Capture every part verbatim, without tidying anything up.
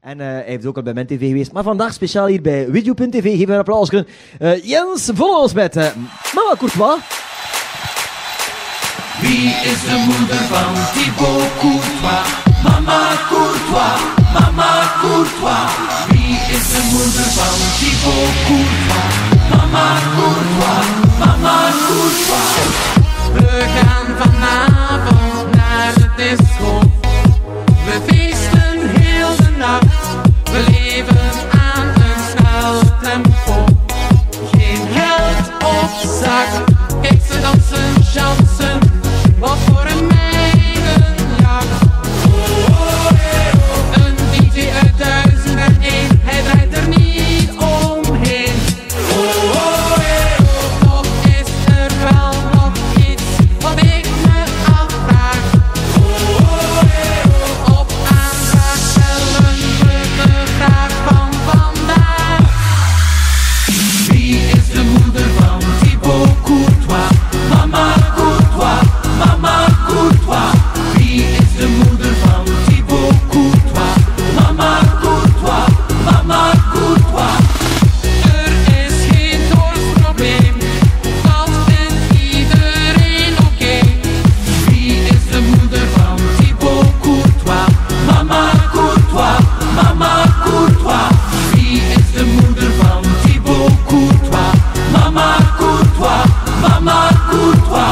En uh, hij heeft ook al bij Mijn T V geweest. Maar vandaag speciaal hier bij Video punt T V. Geef een applaus. Uh, Jens Vollens met uh, Mama Courtois. Wie is de moeder van Thibaut Courtois? Mama Courtois, Mama Courtois. Wie is de moeder van Thibaut Courtois? Mama Courtois, Mama Courtois. We gaan vanavond naar de disco. We feesten heel de nacht. We leven aan een snel tempo. Geen geld op zak. Kijk ze dansen, chansen. Wat voor een meidenjacht. Een D J uit duizend en één. Hij draait er niet omheen. Toch is er wel nog iets wat ik me afvraag. Op aanvraag stellen we de vraag van vandaag. Wie is de moeder van Thibaut Courtois? Mama Courtois, Mama Courtois. Wie is de moeder van Thibaut Courtois? Mama Courtois, Mama Courtois. Er is geen dorpsprobleem, dat vindt iedereen oké. Okay. Wie is de moeder van Thibaut Courtois? Mama Courtois, Mama Courtois. Wie is de moeder van Thibaut Courtois? Mama Courtois, Mama Courtois.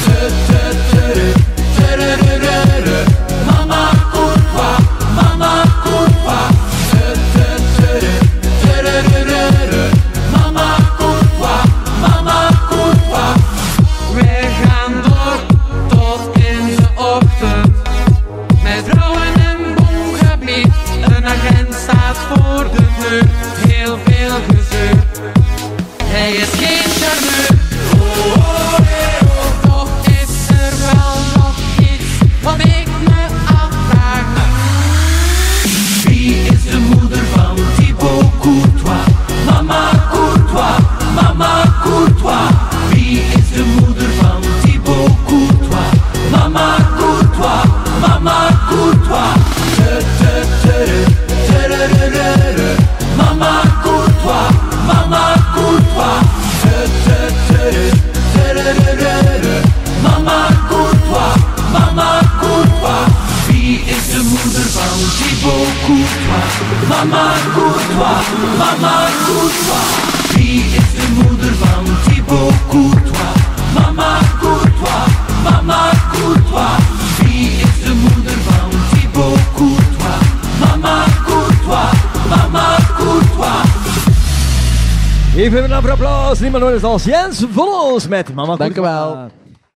Mama Courtois, Mama Courtois. Mama Courtois, Mama Courtois. Wij gaan door tot in de ochtend. Met vrouwen en bongeblied. Een agent staat voor de deur. Heel veel gezeur. Hij is geen charmeur. Toch is er wel nog iets wat ik me afvraag. Wie is de moeder van Thibaut Courtois? Mama Courtois, Mama Courtois. Wie is de moeder van Thibaut Courtois? Mama Courtois, Mama Courtois. Mama Courtois, Mama Courtois. Mama Courtois, Mama Courtois. Wie is de moeder van Thibaut Courtois? Mama Courtois, Mama Courtois. Wie is de moeder van Thibaut Courtois? Mama Courtois, Mama Courtois. Wie is de moeder van Thibaut Courtois? Mama Courtois, Mama Courtois. Even een applaus. Niemand anders als Jens Vollens met Mama Courtois. Dank u wel.